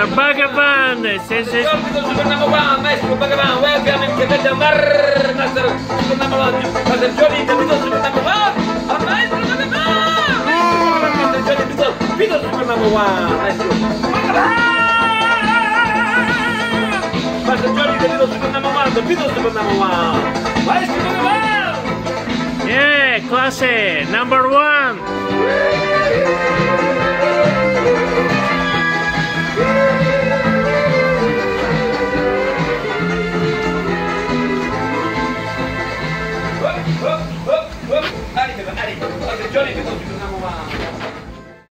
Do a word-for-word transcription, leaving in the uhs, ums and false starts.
Master Bhagavan, senza... Super number one, Maestro Bhagavan, welcome in Kebetta Mar, Master Super number one, Master Johnny, the Beatles Super number one, and Maestro Bhagavan, Master Johnny, Beatles, Beatles Super number one, Maestro Bhagavan, Master Johnny, the Beatles Super number one, the Beatles Super number one, Maestro Bhagavan. Yeah, clase number one.